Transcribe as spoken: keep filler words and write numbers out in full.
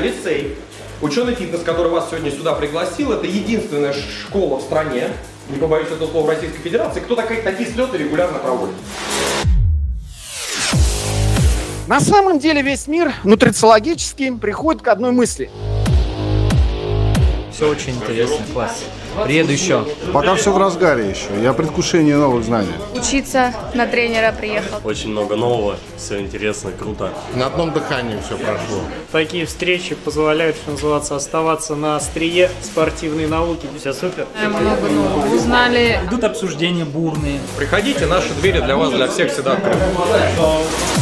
лицей. Ученый фитнес, который вас сегодня сюда пригласил, это единственная школа в стране, не побоюсь этого слова, в Российской Федерации, кто такие, такие слеты регулярно проводит. На самом деле весь мир нутрициологически приходит к одной мысли. Все очень интересно, класс. Приеду еще. Пока все в разгаре еще. Я предвкушение новых знаний. Учиться на тренера приехал. Очень много нового, все интересно, круто. На одном дыхании все прошло. Такие встречи позволяют, что называется, оставаться на острие спортивной науки. Все супер. Много нового узнали. Идут обсуждения бурные. Приходите, наши двери для вас, для всех всегда открыты.